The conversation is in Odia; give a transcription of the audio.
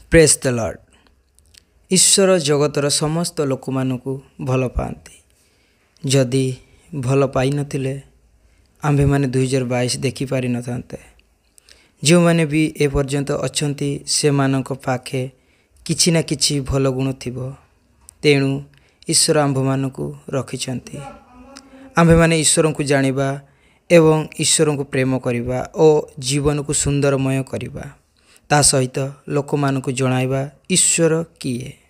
ପ୍ରେଜ୍ ଦ ଲର୍ଡ। ଈଶ୍ୱର ଜଗତର ସମସ୍ତ ଲୋକମାନଙ୍କୁ ଭଲ ପାଆନ୍ତି। ଯଦି ଭଲ ପାଇନଥିଲେ ଆମ୍ଭେମାନେ 2022 ଦେଖିପାରିନଥାନ୍ତେ। ଯେଉଁମାନେ ବି ଏପର୍ଯ୍ୟନ୍ତ ଅଛନ୍ତି ସେମାନଙ୍କ ପାଖେ କିଛି ନା କିଛି ଭଲ ଗୁଣ ଥିବ। ତେଣୁ ଈଶ୍ୱର ଆମ୍ଭମାନଙ୍କୁ ରଖିଛନ୍ତି। ଆମ୍ଭେମାନେ ଈଶ୍ୱରଙ୍କୁ ଜାଣିବା ଏବଂ ଈଶ୍ୱରଙ୍କୁ ପ୍ରେମ କରିବା ଓ ଜୀବନକୁ ସୁନ୍ଦରମୟ କରିବା। ତା ସହିତ ଲୋକମାନଙ୍କୁ ଜଣାଇବା ଈଶ୍ୱର କିଏ।